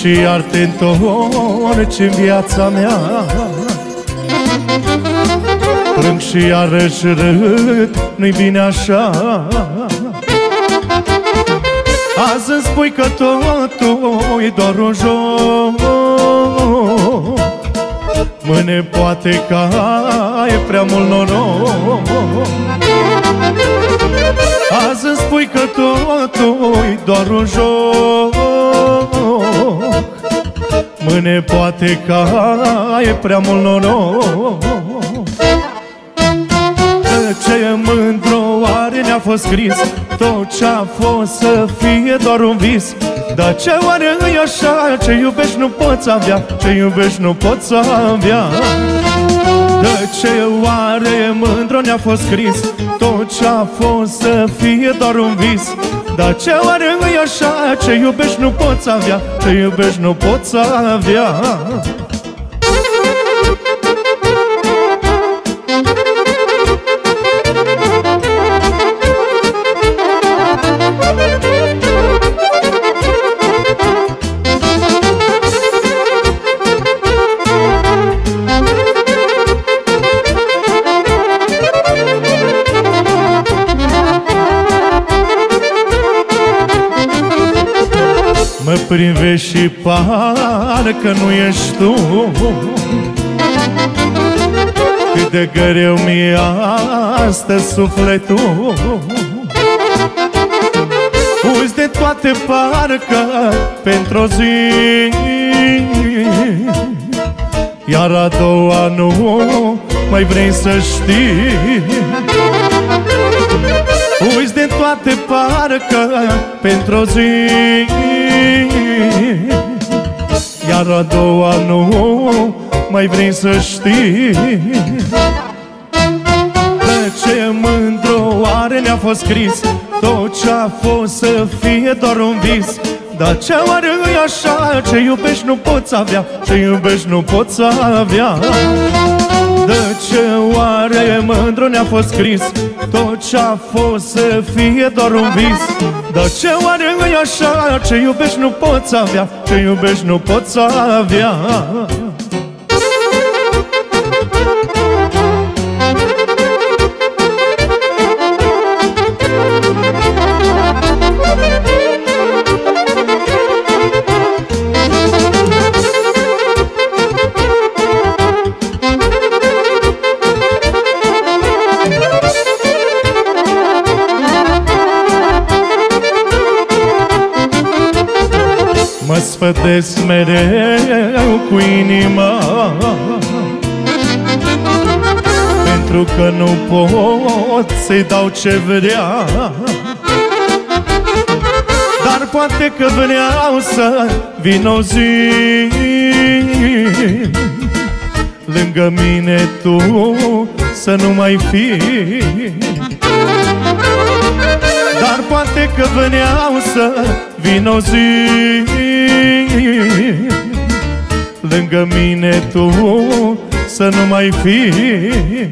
și iar te întorci în viața mea. Plâng și iarăși râd, nu-i bine așa. Azi îmi spui că totul-i doar un joc, mâine poate că ai prea mult noroc. Azi îmi spui că totul-i doar un joc, mâine poate că ai prea mult noroc. Ce mândru oare ne-a fost scris, tot ce-a fost să fie doar un vis. Dar ce oare e așa, ce iubești nu poți avea, ce iubești nu poți avea. De ce oare mândru ne-a fost scris, tot ce-a fost să fie doar un vis. Dar ce oare e așa, ce iubești nu poți avea, ce iubești nu poți avea. Mă privești și parcă nu ești tu, cât de greu mi-e astăzi sufletul. Uiți de toate parcă pentru-o zi, iar a doua nu mai vrei să știi. Uiți de toate parcă pentru-o zi, iar a doua nu mai vrei să știi. De ce mândru oare ne-a fost scris, tot ce-a fost să fie doar un vis. Dar ce oare e așa, ce iubești nu poți avea, ce iubești nu poți avea. De ce oare mândru ne-a fost scris, tot ce-a fost să fie doar un vis. Dar ce oare e așa, ce iubești nu poți avea, ce iubești nu poți avea. Mă sfătesc mereu cu inima, pentru că nu pot să-i dau ce vrea. Dar poate că vreau să vin o zi, lângă mine tu să nu mai fii. Dar poate că vreau să vin o zi, lângă mine tu să nu mai fii.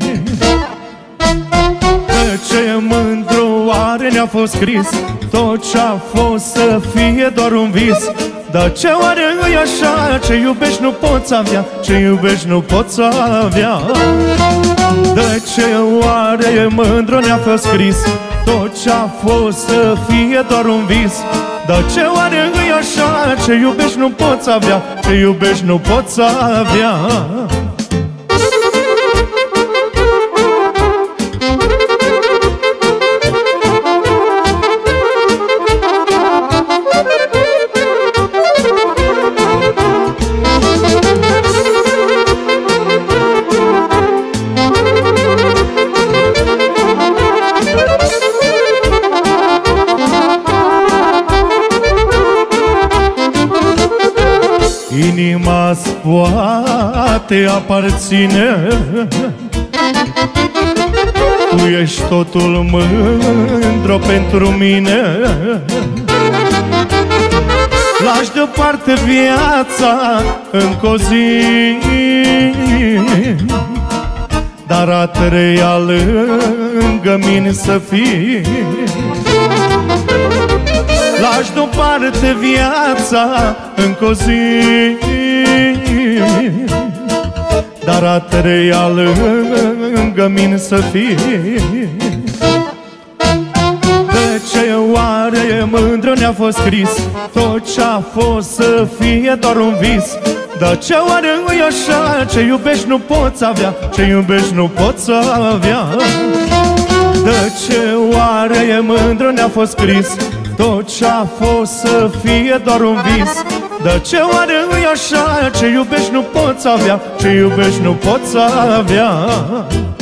De ce mândru oare ne-a fost scris, tot ce-a fost să fie doar un vis. Dar ce oare e așa, ce iubești nu poți avea, ce iubești nu poți avea. De ce oare mândru ne-a fost scris, tot ce-a fost să fie doar un vis. Dar ce oare e așa, ce iubești nu poți avea, ce iubești nu poți avea. Inima-ți poate aparține, tu ești totul mândru pentru mine. Lași deoparte viața încă o zi, dar a treia lângă mine să fii. lași deoparte viața încă o zi, dar a treia lângă mine să fii. De ce oare mândră ne-a fost scris tot ce-a fost să fie doar un vis? De ce oare e așa? Ce iubești nu poți avea, ce iubești nu poți avea. De ce oare mândră ne-a fost scris tot ce-a fost să fie doar un vis? De ce oare e așa? Ce iubești nu poți avea, ce iubești nu poți avea.